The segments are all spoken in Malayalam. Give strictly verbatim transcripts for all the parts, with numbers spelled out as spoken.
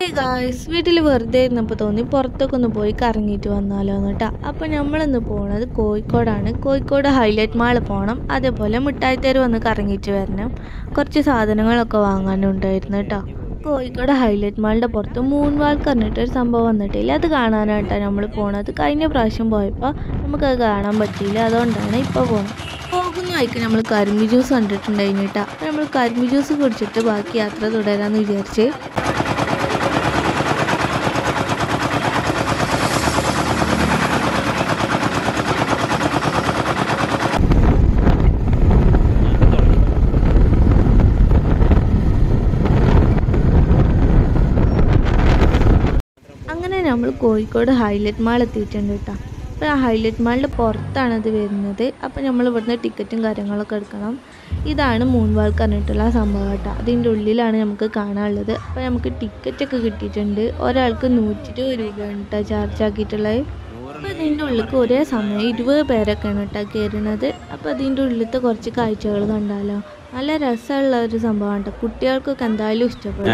ഗായ്സ് വീട്ടിൽ വെറുതെ ഇരുന്നപ്പോൾ തോന്നി പുറത്തൊക്കെ ഒന്ന് പോയി കറങ്ങിയിട്ട് വന്നാലോ എന്ന് കേട്ടോ. അപ്പോൾ നമ്മളിന്ന് പോകുന്നത് കോഴിക്കോടാണ്. കോഴിക്കോട് ഹൈലൈറ്റ് മാൾ പോകണം, അതേപോലെ മിഠായിത്തേര് വന്ന് കറങ്ങിയിട്ട് വരണം. കുറച്ച് സാധനങ്ങളൊക്കെ വാങ്ങാനുണ്ടായിരുന്നു കേട്ടോ. കോഴിക്കോട് ഹൈലൈറ്റ് മാളിൻ്റെ പുറത്ത് മൂൺ വാക്ക് പറഞ്ഞിട്ടൊരു സംഭവം വന്നിട്ടില്ല, അത് കാണാനായിട്ടാണ് നമ്മൾ പോണത്. കഴിഞ്ഞ പ്രാവശ്യം പോയപ്പോൾ നമുക്കത് കാണാൻ പറ്റിയില്ല, അതുകൊണ്ടാണ് ഇപ്പോൾ പോകുന്നത്. പോകുന്ന വഴിക്ക് നമ്മൾ കരിമ്പി ജ്യൂസ് കണ്ടിട്ടുണ്ടായിരുന്നു കേട്ടോ. അപ്പോൾ നമ്മൾ കരിമ്പി ജ്യൂസ് കുടിച്ചിട്ട് ബാക്കി യാത്ര തുടരാമെന്ന് വിചാരിച്ച് അങ്ങനെ നമ്മൾ കോഴിക്കോട് ഹൈലൈറ്റ് മാൾ എത്തിയിട്ടുണ്ട് കേട്ടോ. അപ്പോൾ ആ ഹൈലൈറ്റ് മാളിൻ്റെ പുറത്താണ് അത് വരുന്നത്. അപ്പോൾ നമ്മൾ ഇവിടുന്ന് ടിക്കറ്റും കാര്യങ്ങളൊക്കെ എടുക്കണം. ഇതാണ് മൂൺ വാക്ക് പറഞ്ഞിട്ടുള്ള സംഭവം കേട്ടോ. അതിൻ്റെ ഉള്ളിലാണ് നമുക്ക് കാണാനുള്ളത്. അപ്പോൾ നമുക്ക് ടിക്കറ്റൊക്കെ കിട്ടിയിട്ടുണ്ട്. ഒരാൾക്ക് നൂറ്റി ഇരുപത് രൂപയാണ് കേട്ടോ ചാർജ് ആക്കിയിട്ടുള്ളത്. അപ്പോൾ ഇതിൻ്റെ ഉള്ളിലേക്ക് ഒരേ സമയം ഇരുപത് പേരൊക്കെയാണ് കേട്ടോ കയറുന്നത്. അപ്പോൾ അതിൻ്റെ ഉള്ളിലത്തെ കുറച്ച് കാഴ്ചകൾ കണ്ടാലോ, നല്ല രസമുള്ള ഒരു സംഭവമാണ് കേട്ടോ. കുട്ടികൾക്കൊക്കെ എന്തായാലും ഇഷ്ടപ്പെടും.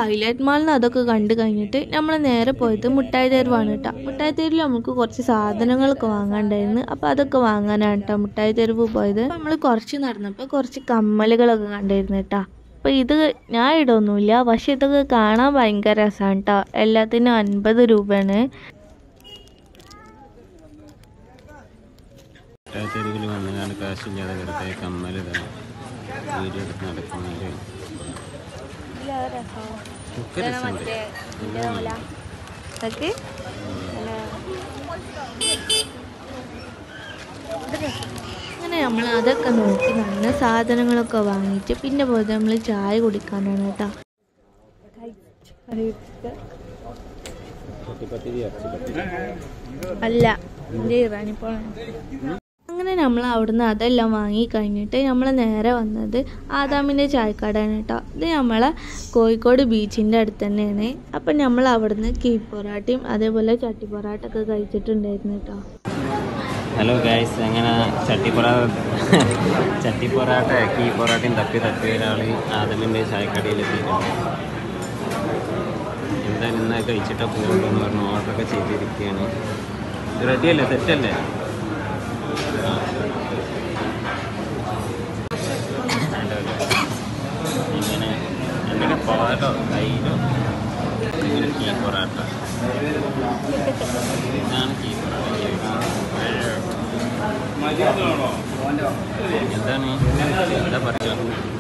ഹൈലൈറ്റ് മാളിൽ നിന്ന് അതൊക്കെ കണ്ടു കഴിഞ്ഞിട്ട് നമ്മൾ നേരെ പോയത് മുട്ടായി തെരുവാണ് കേട്ടോ. മുട്ടായി തെരുവിൽ നമുക്ക് കുറച്ച് സാധനങ്ങളൊക്കെ വാങ്ങാണ്ടായിരുന്നു. അപ്പോൾ അതൊക്കെ വാങ്ങാനാണ് കേട്ടോ മുട്ടായി തെരുവ് പോയത്. നമ്മൾ കുറച്ച് നടന്നപ്പോൾ കുറച്ച് കമ്മലുകളൊക്കെ കണ്ടായിരുന്നു കേട്ടോ. അപ്പോൾ ഇത് ഞാൻ ഇടൊന്നുമില്ല, പക്ഷെ ഇതൊക്കെ കാണാൻ ഭയങ്കര രസമാണ് കേട്ടോ. എല്ലാത്തിനും അൻപത് രൂപയാണ്. തെരുവിൽ വന്നുകൊണ്ട് കാശില്ലാതെ വെറുതെ കമ്മൽ വീഡിയോ എടുത്ത് നടക്കുന്നുണ്ട്. അങ്ങനെ നമ്മൾ അതൊക്കെ നോക്കി നടന്ന് സാധനങ്ങളൊക്കെ വാങ്ങിയിട്ട് പിന്നെ പോയത് നമ്മൾ ചായ കുടിക്കാനാണ് കേട്ടോ. അല്ല അങ്ങനെ നമ്മൾ അവിടുന്ന് അതെല്ലാം വാങ്ങി കഴിഞ്ഞിട്ട് നമ്മൾ നേരെ വന്നത് ആദാമിൻ്റെ ചായക്കടയാണ് കേട്ടോ. ഇത് നമ്മളെ കോഴിക്കോട് ബീച്ചിൻ്റെ അടുത്ത് തന്നെയാണ്. അപ്പം നമ്മൾ അവിടുന്ന് കീ പൊറാട്ടയും അതേപോലെ ചട്ടി പൊറാട്ടൊക്കെ കഴിച്ചിട്ടുണ്ടായിരുന്നു കേട്ടോ. ഹലോ ഗൈസ്, അങ്ങനെ ചട്ടി പൊറാട്ട ചട്ടി പൊറാട്ട കീ പൊറാട്ടയും തപ്പി തപ്പി ഒരാൾ ആദമിൻ്റെ ചായക്കടയിലെത്തിയിട്ടുണ്ട്. എന്തായാലും ഇന്ന് കഴിച്ചിട്ട് പോകുമെന്ന് പറഞ്ഞു ഓർഡറൊക്കെ ചെയ്തിരിക്കുകയാണ്. ഇത് റെഡിയല്ലേ, തെറ്റല്ലേ? ഇങ്ങനെ എന്തെങ്കിലും പൊറാട്ടോ തൈരോ ഇങ്ങനെ കീ പൊറാട്ട. ഇതാണ് കീ പൊറാട്ട. എന്താണ് എന്താ പറയുക?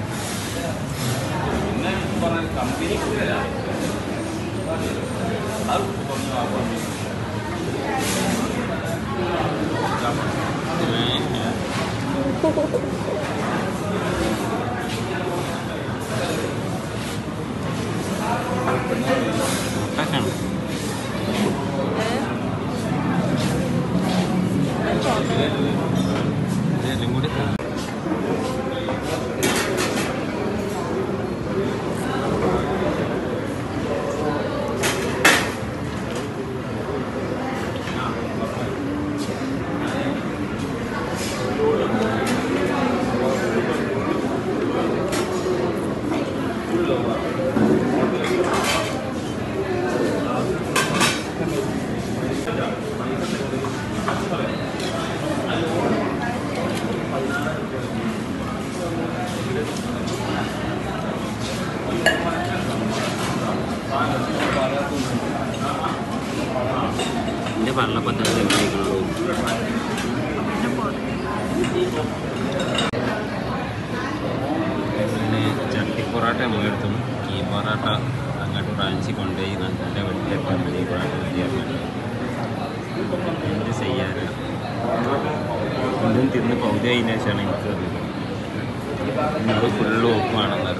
മുട്ടക്കാണ് ഇതെല്ലാം കൂടി എൻ്റെ വെള്ളപ്പത്തിൽ പിന്നെ ചട്ടി പൊറാട്ട നമ്മളെടുത്തു. ഈ പൊറാട്ട അങ്ങോട്ട് ബ്രാഞ്ചി കൊണ്ടുപോയി നല്ല വലിയ ഈ പൊറാട്ട റെഡിയാക്കി എന്ത് ചെയ്യാൻ ഒന്നും തിന്ന് പൗതി അതിന് ശേഷമാണ് എനിക്ക് അത് ഫുള്ള് ഓപ്പുവാണെന്ന്.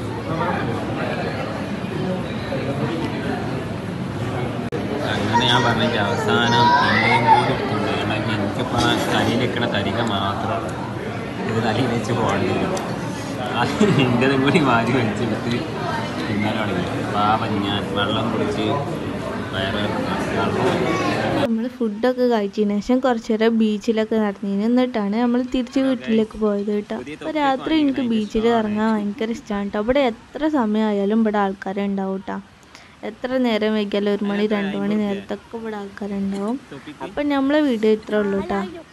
അങ്ങനെ ഞാൻ പറഞ്ഞിട്ട് അവസാനം എന്നെയും കൂടി എടുത്തുകൊണ്ട് എനിക്കിപ്പോൾ തലയിൽ വെക്കണ തരിക മാത്രം ഇത് തലയിൽ വെച്ച് പോകേണ്ടി വരും. അത് എൻ്റെതും കൂടി വാരി വലിച്ചെടുത്ത് തിന്നാൻ തുടങ്ങി. പാപം ഞാൻ വെള്ളം കുടിച്ച് വയറ് നമ്മൾ ഫുഡൊക്കെ കഴിച്ചതിന് ശേഷം കുറച്ച് നേരം ബീച്ചിലൊക്കെ നടന്നതിന് എന്നിട്ടാണ് നമ്മൾ തിരിച്ച് വീട്ടിലേക്ക് പോയത് കേട്ടോ. അപ്പോൾ രാത്രി എനിക്ക് ബീച്ചിൽ ഇറങ്ങാൻ ഭയങ്കര ഇഷ്ടമാണ് കേട്ടോ. ഇവിടെ എത്ര സമയമായാലും ഇവിടെ ആൾക്കാരുണ്ടാവും കേട്ടോ. എത്ര നേരം വൈകിയാലും ഒരു മണി രണ്ട് മണി നേരത്തൊക്കെ ഇവിടെ ആൾക്കാരുണ്ടാവും. അപ്പം നമ്മളെ വീഡിയോ ഇത്രേ ഉള്ളൂ കേട്ടോ.